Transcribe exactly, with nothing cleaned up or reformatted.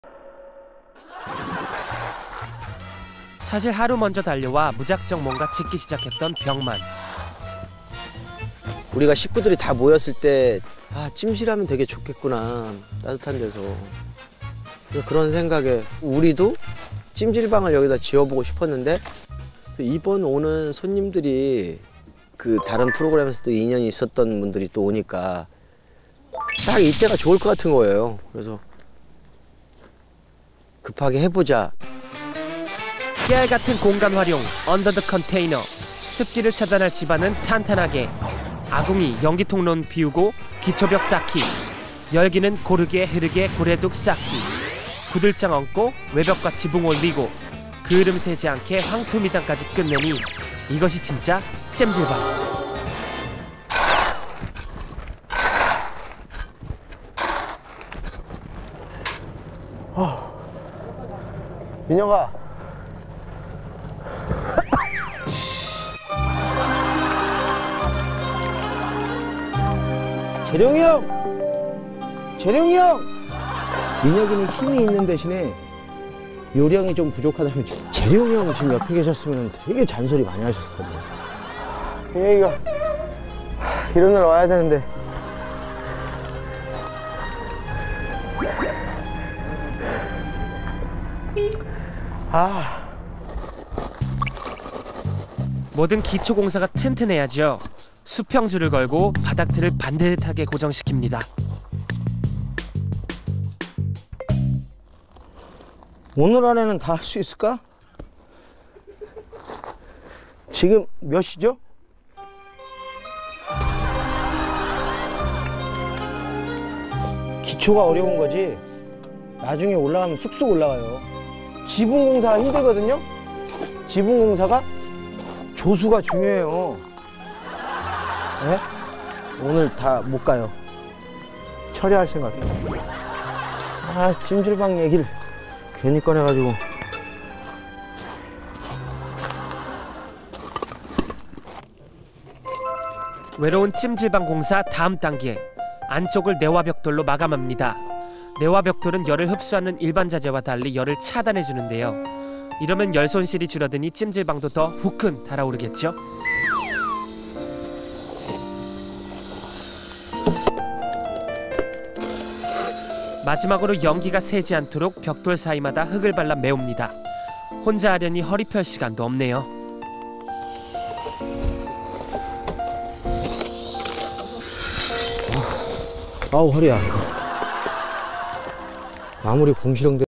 사실 하루 먼저 달려와 무작정 뭔가 짓기 시작했던 병만. 우리가 식구들이 다 모였을 때 아, 찜질하면 되게 좋겠구나, 따뜻한 데서. 그런 생각에 우리도 찜질방을 여기다 지어보고 싶었는데, 이번 오는 손님들이 그 다른 프로그램에서도 인연이 있었던 분들이 또 오니까 딱 이때가 좋을 것 같은 거예요. 그래서 급하게 해보자. 깨알 같은 공간 활용, 언더 더 컨테이너. 습기를 차단할 집안은 탄탄하게. 아궁이, 연기통로는 비우고 기초벽 쌓기. 열기는 고르게 흐르게 고래둑 쌓기. 구들장 얹고 외벽과 지붕 올리고 그을음 새지 않게 황토미장까지 끝내니 이것이 진짜 찜질방. 어. 민혁아. 재룡이 형! 재룡이 형! 민혁이는 힘이 있는 대신에 요령이 좀 부족하다면 재룡이 형 지금 옆에 계셨으면 되게 잔소리 많이 하셨거든요. 민혁이가 이런 날 와야 되는데. 아. 모든 기초공사가 튼튼해야죠. 수평줄을 걸고 바닥틀을 반듯하게 고정시킵니다. 오늘 안에는 다 할 수 있을까? 지금 몇 시죠? 기초가 어려운 거지 나중에 올라가면 쑥쑥 올라가요. 지붕공사가 힘들거든요? 지붕공사가 조수가 중요해요. 네? 오늘 다 못 가요. 처리할 생각이에요. 아, 찜질방 얘기를 괜히 꺼내가지고. 외로운 찜질방 공사 다음 단계. 안쪽을 내화벽돌로 마감합니다. 내화벽돌은 열을 흡수하는 일반 자재와 달리 열을 차단해 주는데요. 이러면 열 손실이 줄어드니 찜질방도 더 후끈 달아오르겠죠. 마지막으로 연기가 새지 않도록 벽돌 사이마다 흙을 발라 메웁니다. 혼자 하려니 허리 펼 시간도 없네요. 아우, 허리야. 아무리 궁시렁대